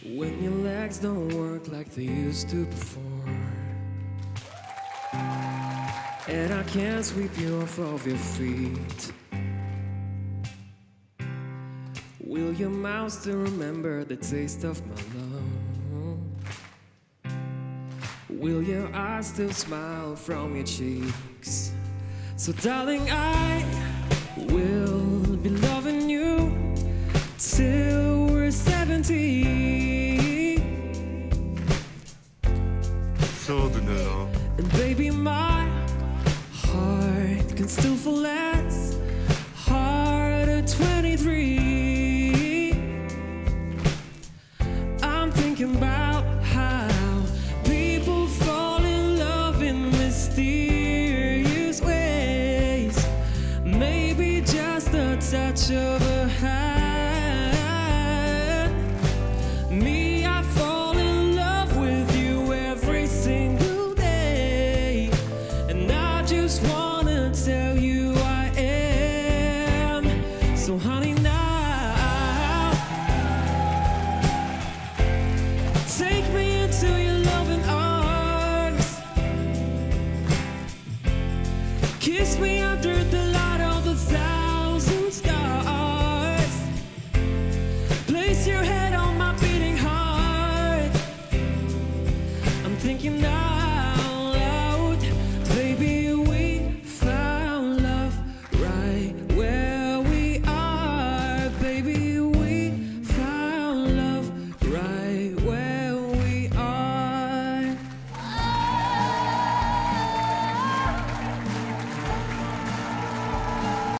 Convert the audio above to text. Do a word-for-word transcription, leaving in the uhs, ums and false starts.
When your legs don't work like they used to before, and I can't sweep you off of your feet, will your mouth still remember the taste of my love? Will your eyes still smile from your cheeks? So darling, I will be loving you till we're seventy. So vanilla. And baby, my heart can still fall less hard at twenty-three. I'm thinking about how people fall in love in mysterious ways. Maybe just a touch of a hand.